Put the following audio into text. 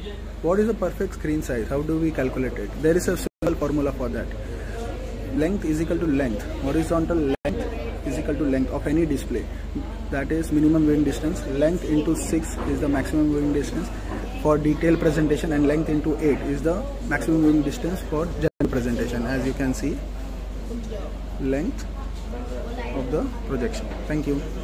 What is the perfect screen size? How do we calculate it? There is a simple formula for that. Length is equal to length. Horizontal length is equal to length of any display. That is minimum viewing distance. Length into 6 is the maximum viewing distance for detailed presentation, and length into 8 is the maximum viewing distance for general presentation. As you can see, length of the projection. Thank you.